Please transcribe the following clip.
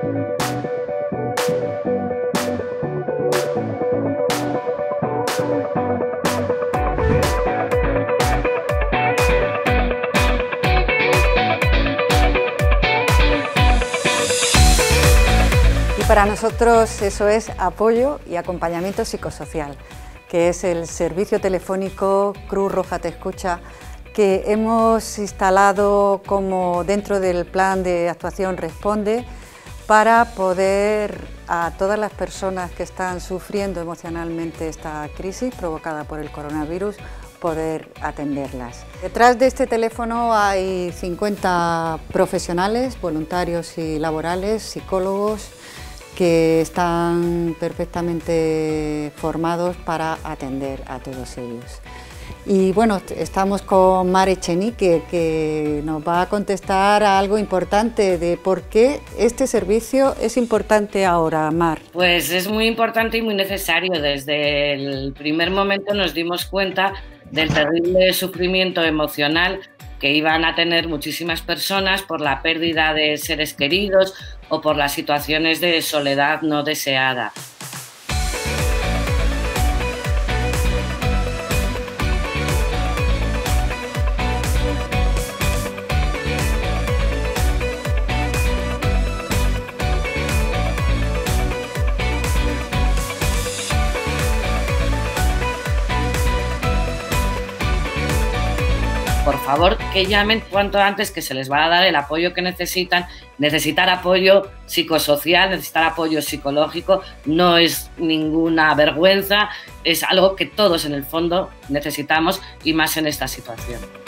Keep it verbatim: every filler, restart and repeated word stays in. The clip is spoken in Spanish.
Para nosotros eso es apoyo y acompañamiento psicosocial, que es el servicio telefónico Cruz Roja Te Escucha, que hemos instalado como dentro del plan de actuación Responde para poder a todas las personas que están sufriendo emocionalmente esta crisis provocada por el coronavirus, poder atenderlas. Detrás de este teléfono hay cincuenta profesionales, voluntarios y laborales, psicólogos, que están perfectamente formados para atender a todos ellos. Y bueno, estamos con Mar Echenique, que nos va a contestar a algo importante de por qué este servicio es importante ahora, Mar. Pues es muy importante y muy necesario. Desde el primer momento nos dimos cuenta del terrible sufrimiento emocional que iban a tener muchísimas personas por la pérdida de seres queridos o por las situaciones de soledad no deseada. Por favor, que llamen cuanto antes, que se les va a dar el apoyo que necesitan. Necesitar apoyo psicosocial, necesitar apoyo psicológico no es ninguna vergüenza, es algo que todos en el fondo necesitamos y más en esta situación.